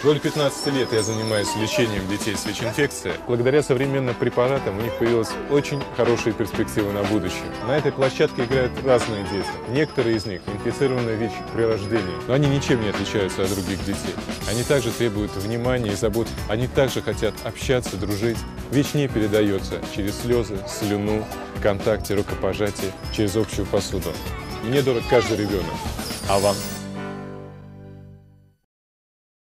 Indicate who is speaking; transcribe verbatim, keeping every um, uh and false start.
Speaker 1: Более пятнадцати лет я занимаюсь лечением детей с ВИЧ-инфекцией. Благодаря современным препаратам у них появилась очень хорошие перспективы на будущее. На этой площадке играют разные дети. Некоторые из них инфицированы ВИЧ при рождении, но они ничем не отличаются от других детей. Они также требуют внимания и забот, они также хотят общаться, дружить. ВИЧ не передается через слезы, слюну, контакты, рукопожатие, через общую посуду. Мне дорог каждый ребенок. А вам?